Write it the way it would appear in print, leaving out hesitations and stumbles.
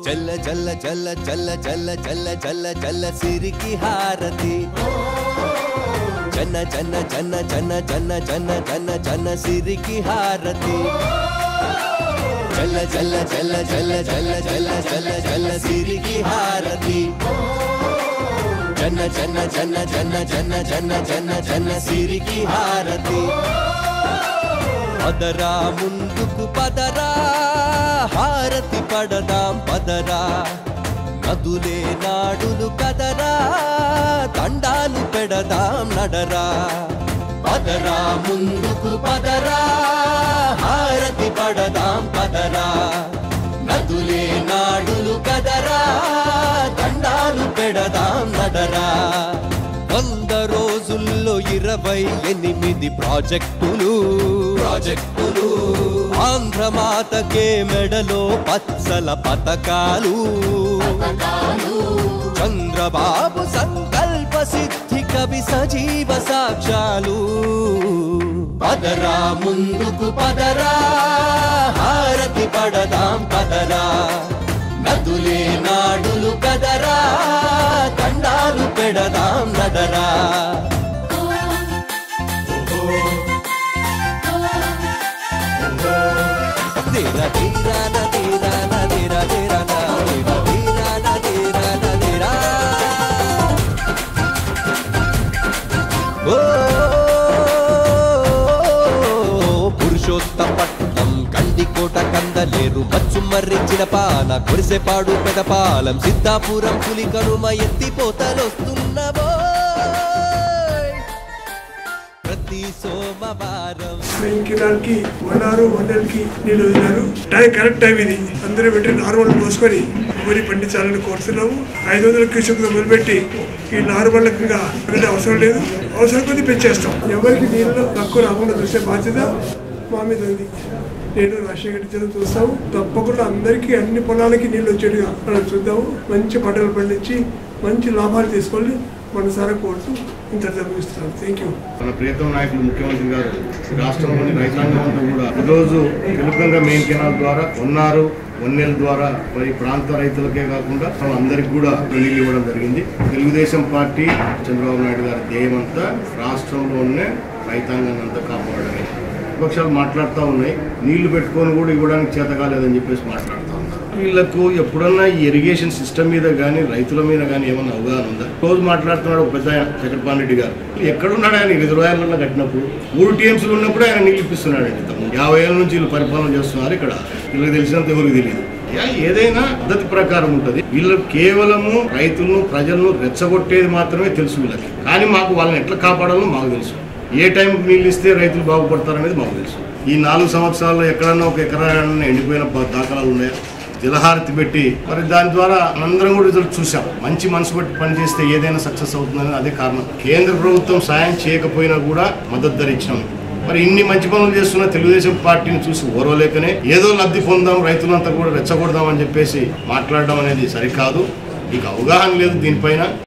చల్ల చల్ల చల్ల చల్ల చల్ల చల్ల చల్ల చల్ల సిరికి హారతి చన్న చన్న చన్న చన్న చన్న చన్న చన్న చన్న సిరికి హారతి చల్ల చల్ల చల్ల చల్ల చల్ల చల్ల చల్ల చల్ల సిరికి హారతి చన్న చన్న చన్న చన్న చన్న చన్న చన్న చన్న సిరికి హారతి పదరా ముందుకు పదరా హారతి పడదాం పదరా నదులే నాడులు కదరా దండాలు పెడదాం నడరా పదరా ముందుకు పదరా హారతి పడదాం పదరా నదులే నాడులు కదరా దండాలు పెడదాం నడరా 100 రోజుల్లో 28 ప్రాజెక్టులు ఆంధ్రమాతకే మెడలో పచ్చల పతకాలు చంద్రబాబు సంకల్ప సిద్ధి కవి సజీవ సాక్ష్యాలు పదరా ముందుకు పదరా హారతి పడదాం పదరా నదులే నాడులు కదరా దండాలు పెడదాం నడరా తీరా తీరా తీరా తీరా తీరా తీరా తీరా తీరా ఓ పురుషోత్తపట్నం కందికోట కందలేరు మచ్చుమర్రించిన పాల కురిసెపాడు పెదపాలెం సిద్ధాపురం పులి కనుమ ఎత్తిపోతలొస్తున్నవో ప్రతి సోమవారం ఇంకిదానికి 1 కి నీళ్ళు వదిలారు. టైం కరెక్ట్ టైం ఇది. అందరూ పెట్టి నార్మల్ పోసుకొని వరి పండించాలని కోరుతున్నాము. 500 క్యూసెక్లు మొదలుపెట్టి ఈ నార్మల్గా అవసరం లేదు, అవసరం కొద్ది పెంచేస్తాం. ఎవరికి నీళ్ళు తక్కువ రాకుండా చూసే బాధ్యత మా మీద ఉంది. నేను రాజశేఖర జిల్లా చూస్తాము. తప్పకుండా అందరికీ అన్ని పొలాలకి నీళ్ళు వచ్చేట్టుగా మనం చూద్దాము. మంచి పంటలు పండించి మంచి లాభాలు తీసుకొని మనసారా కోరుతూ ఇంత జరుగుతున్నాను. Thank you. మన ప్రియతమ నాయకులు ముఖ్యమంత్రి గారు రాష్ట్రంలోని రైతాంగం అంతా కూడా ఈరోజు తెలుగుగంగ మెయిన్ కెనాల్ ద్వారా వన్నెల ద్వారా మరి ప్రాంత రైతులకే కాకుండా అందరికి కూడా నీళ్ళు ఇవ్వడం జరిగింది. తెలుగుదేశం పార్టీ చంద్రబాబు నాయుడు గారి ధ్యేయం అంతా రాష్ట్రంలోనే రైతాంగాన్ని అంతా కాపాడమే. విపక్షాలు మాట్లాడుతూ ఉన్నాయి, నీళ్లు పెట్టుకొని కూడా ఇవ్వడానికి చేత కాలేదని చెప్పేసి మాట్లాడుతూ ఉన్నారు. వీళ్ళకు ఎప్పుడన్నా ఈ ఇరిగేషన్ సిస్టమ్ మీద కానీ రైతుల మీద కానీ ఏమన్నా అవగాహన ఉందా? రోజు మాట్లాడుతున్నాడు ఒక పెద్ద జగన్మోహన్ రెడ్డి గారు. ఎక్కడున్నాడు ఆయన? రిజర్వాయర్లలో కట్టినప్పుడు 3 టీఎంసీలు ఉన్నప్పుడు ఆయన నీళ్ళు ఇప్పిస్తున్నాడండి. 50 ఏళ్ళ నుంచి వీళ్ళు పరిపాలన చేస్తున్నారు. ఇక్కడ వీళ్ళకి తెలిసినంత ఎవరికి తెలియదు. ఏదైనా పద్ధతి ప్రకారం ఉంటుంది. వీళ్ళు కేవలము రైతులను ప్రజలను రెచ్చగొట్టేది మాత్రమే తెలుసు వీళ్ళకి. కానీ మాకు వాళ్ళని ఎట్లా కాపాడాలో మాకు తెలుసు. ఏ టైంకి నీళ్ళు ఇస్తే రైతులు బాగుపడతారనేది మాకు తెలుసు. ఈ 4 సంవత్సరాల్లో ఎక్కడన్నా ఒక ఎకరాన్ని ఎండిపోయిన దాఖలాలు ఉన్నాయా? జలహారతి పెట్టి మరి దాని ద్వారా అందరం కూడా రిజల్ట్ చూసాం. మంచి మనసు పెట్టి పనిచేస్తే ఏదైనా సక్సెస్ అవుతుందని అదే కారణం. కేంద్ర ప్రభుత్వం సాయం చేయకపోయినా కూడా మద్దతు ధర ఇచ్చినాం. మరి ఇన్ని మంచి పనులు చేస్తున్న తెలుగుదేశం పార్టీని చూసి ఓరవలేకనే ఏదో లబ్ధి పొందాం, రైతులంతా కూడా రెచ్చగొడదాం అని చెప్పేసి మాట్లాడడం అనేది సరికాదు. మీకు అవగాహన లేదు దీనిపైన.